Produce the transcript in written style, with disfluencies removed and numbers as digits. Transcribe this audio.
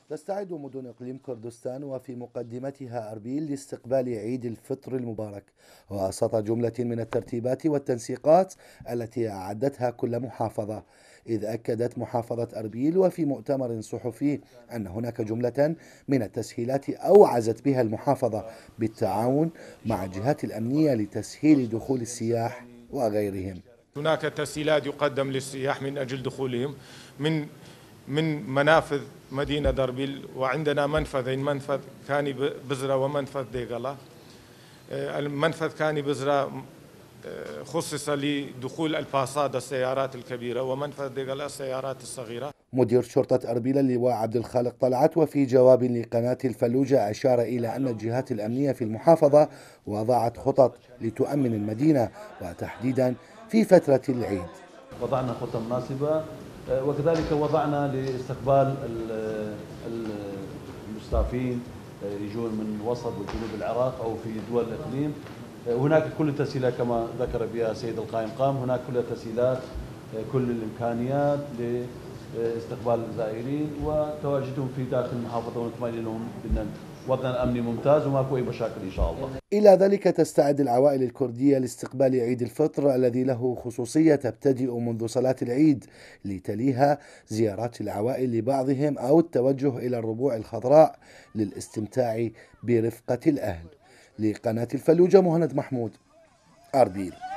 تستعد مدن إقليم كردستان وفي مقدمتها أربيل لاستقبال عيد الفطر المبارك وسط جملة من الترتيبات والتنسيقات التي أعدتها كل محافظة. إذ أكدت محافظة أربيل وفي مؤتمر صحفي أن هناك جملة من التسهيلات أوعزت بها المحافظة بالتعاون مع الجهات الأمنية لتسهيل دخول السياح وغيرهم. هناك تسهيلات يقدم للسياح من أجل دخولهم من منافذ مدينة أربيل، وعندنا منفذين، منفذ كاني بزرة ومنفذ ديغلا. المنفذ كاني بزرة خصص لدخول الباصات السيارات الكبيرة، ومنفذ ديغلا السيارات الصغيرة. مدير شرطة أربيل اللواء عبد الخالق طلعت وفي جواب لقناة الفلوجة أشار إلى أن الجهات الأمنية في المحافظة وضعت خطط لتؤمن المدينة وتحديدا في فترة العيد. وضعنا خطة مناسبة وكذلك وضعنا لاستقبال المستضيفين يجون من وسط وجنوب العراق أو في دول الإقليم. هناك كل التسهيلات كما ذكر بها السيد القائم قام، هناك كل التسهيلات، كل الإمكانيات لاستقبال الزائرين وتواجدهم في داخل المحافظة ونطمئن لهم بأن وضعنا أمني ممتاز وماكو أي مشاكل إن شاء الله. إلى ذلك تستعد العوائل الكردية لاستقبال عيد الفطر الذي له خصوصية تبتدئ منذ صلاة العيد، لتليها زيارات العوائل لبعضهم أو التوجه إلى الربوع الخضراء للاستمتاع برفقة الأهل. لقناة الفلوجة مهند محمود، أربيل.